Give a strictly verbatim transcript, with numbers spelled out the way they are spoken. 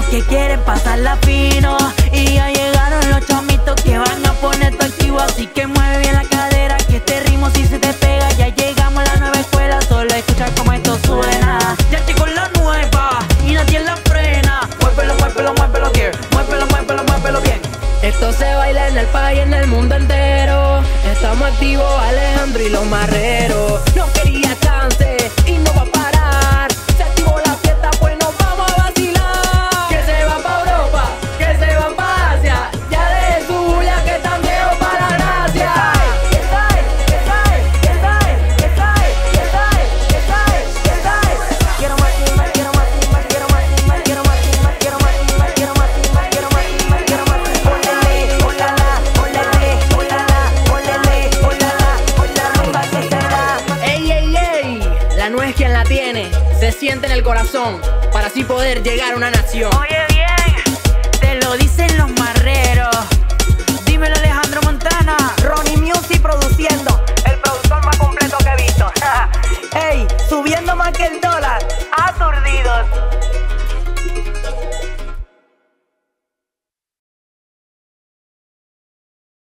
que quieren pasarla fino. Y ya llegaron los chamitos que van a poner tu activo. Así que mueve bien la cadera, que este ritmo si se te pega. Ya llegamos a la nueva escuela, solo escuchar cómo esto suena. Ya llegó la nueva y nadie la frena. Muévelo, muévelo, muévelo, dear. Muévelo, muévelo, muévelo bien. Esto se baila en el país, en el mundo entero. Estamos activos, Alejandro y los marreros. No quería chance y no va a parar. Se activó la fiesta, pues nos vamos a vacilar. Que se van pa' Europa, que se van pa' Asia. Ya de su bulla que están viejos para la gracia. Que sabe, que sabe, que sabe, que sabe, que sabe, que sabe, que sabe. Quiero más y más, quiero más y más, quiero más y más, quiero más y más, quiero más y más, quiero más y más, quiero más y más, quiero más y más. Olele, olala, olele, olala, olele, olala, olala, rumba que se da. Ey, ey, ey, la no es quien la tiene, se siente en el corazón para así poder llegar a una nación. Oye bien, te lo dicen los marreros. Dímelo Alejandro Montana. Ronnie Music produciendo, el productor más completo que he visto. Ey, subiendo más que el dólar, aturdidos.